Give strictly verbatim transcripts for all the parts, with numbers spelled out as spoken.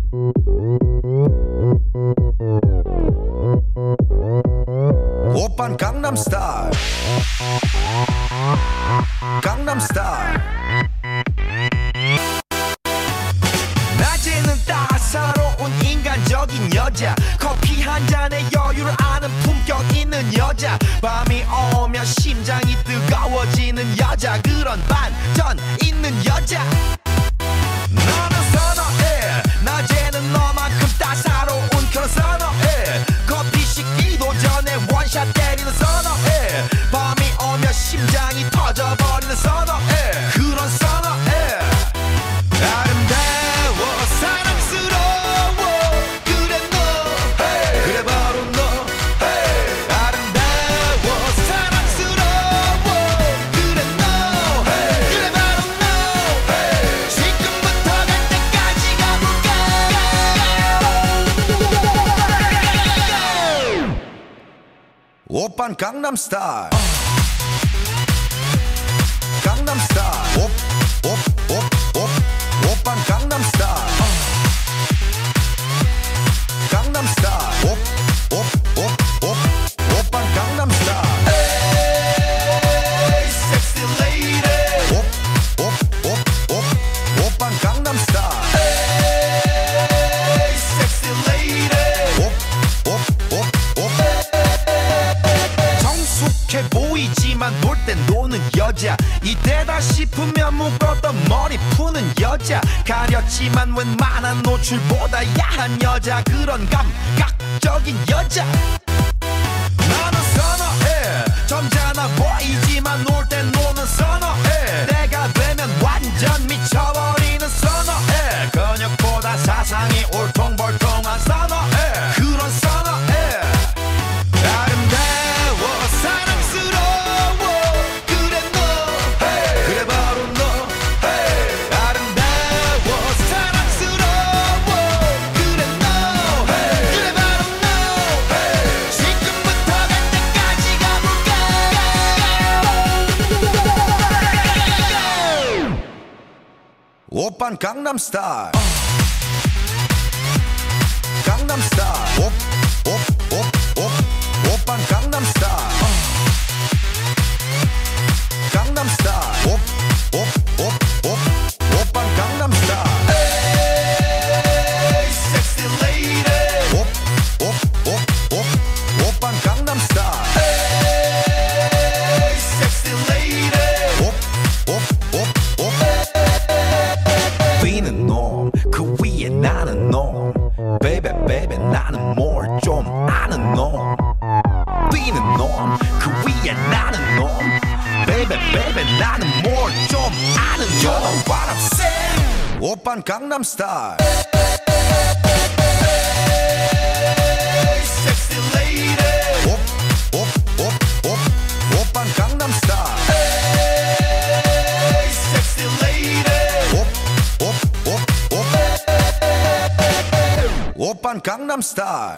오빤 강남스타일 강남스타일 낮에는 따사로운 인간적인 여자 커피 한 잔에 여유를 아는 품격 있는 여자 밤이 오면 심장이 뜨거워지는 여자 그런 반전 있는 여자 너는 선어해 낮에는 너만큼 따사로운 그런 선어해 커피 식기도 전에 원샷 때리는 선어해 밤이 오면 심장이 터져버리는 선어해 그런 선어해 아름다워 사랑스러워 그래 너 hey. 그래 바로 너 hey. 아름다워 사랑스러워 그래 너 hey. 그래 바로 너 hey. 지금부터 갈 때까지 가볼까 오빤 강남스타일 강남스타일 오, 오, 오, 오, 오빤 강남스타일 강남스타일 오, 오, 오, 오, 오빤 강남스타일 에이 섹시 레이디 오, 오, 오, 오, 오빤 강남스타일 에이 섹시 레이디 오, 오, 오, 오 정숙해 보이지만 놀 땐 노는 여자 이때다 싶으면 묶었던 머리 푸는 여자 가렸지만 웬만한 노출보다 야한 여자 그런 감각적인 여자 나는 선어해 점잖아 보이지만 놀 땐 노는 선어해 내가 되면 완전 미쳐버리는 선어해 근육보다 사상이 울퉁불퉁한 선어해 그런 선어해 아름다워 사랑스러워 그래 너 hey. 그래 바로 너 hey. 아름다워 사랑스러워 그래 너 hey. 그래 바로 너 hey. 지금부터 갈 때까지 가볼까 오빤 강남스타일 강남스타일 오, 오, 오, 오, 오빤 강남스타일 강남스타일 오, 오, 오, 오, 오빤 강남스타일 에이 섹시 레이디 오, 오, 오, 오, 오빤 강남스타일 에이 섹시 레이디 오, 오, 오, 오 뛰는 놈 그 위에 나는 놈 베이베 베이베 나는 뭘 좀 아는 놈 뛰는 놈 그 위에 나는 놈 베이베 베이베 나는 뭘 좀 아는 놈 You know what I'm saying 오빤 강남스타일 에이 섹시 레이디 오, 오, 오, 오, 오빤 강남스타일 에이 섹시 레이디 오, 오, 오, 오, 오빤 강남스타일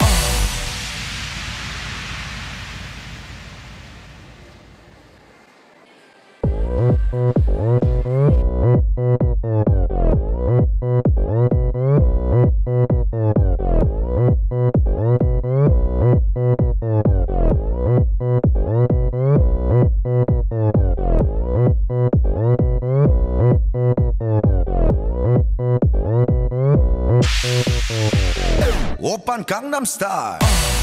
오빤 강남스타일